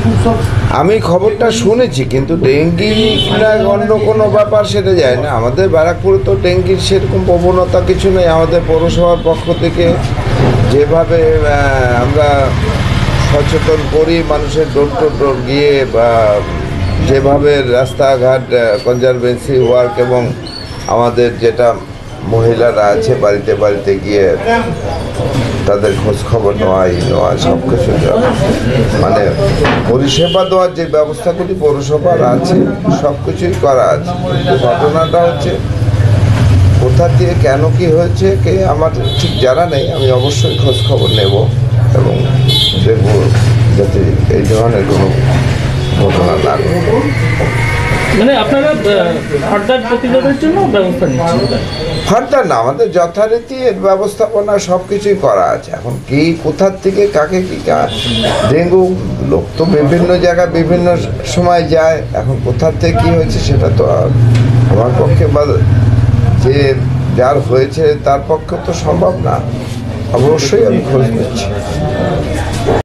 আমি খবরটা শুনেছি, কিন্তু ডেঙ্গি না অন্য কোনো ব্যাপার সেটা যায় না। আমাদের ব্যারাকপুরে তো ডেঙ্গির সেরকম প্রবণতা কিছু নেই। আমাদের পৌরসভার পক্ষ থেকে যেভাবে আমরা সচেতন করি, মানুষের ডোর টু ডোর গিয়ে বা যেভাবে রাস্তাঘাট কনজারভেন্সি ওয়ার্ক এবং আমাদের যেটা মহিলারা আছে বাড়িতে বাড়িতে গিয়ে তাদের খোঁজ খবর নেওয়া সব কিছু মানে পরিষেবা দেওয়ার যে ব্যবস্থাগুলি পৌরসভার আছে সব কিছুই করা আছে। ঘটনাটা হচ্ছে কোথা থেকে কেন কি হয়েছে কে আমার ঠিক জানা নেই। আমি অবশ্যই খোঁজ খবর নেব এবং দেখব যাতে এই ধরনের কোনো ঘটনা না ঘটে। মানে আপনারা ফার্দার প্রতিরোধের জন্য ব্যবস্থা নিচ্ছেন? ফার্দার না, আমাদের যথারীতি এর ব্যবস্থাপনা সব কিছুই করা আছে। এখন কি কোথার থেকে কাকে কি ডেঙ্গু লোক তো বিভিন্ন জায়গায় বিভিন্ন সময় যায়, এখন কোথার থেকে কী হয়েছে সেটা তো আমার পক্ষে বা যে যার হয়েছে তার পক্ষে তো সম্ভব না। অবশ্যই আমি খোঁজ নিচ্ছি।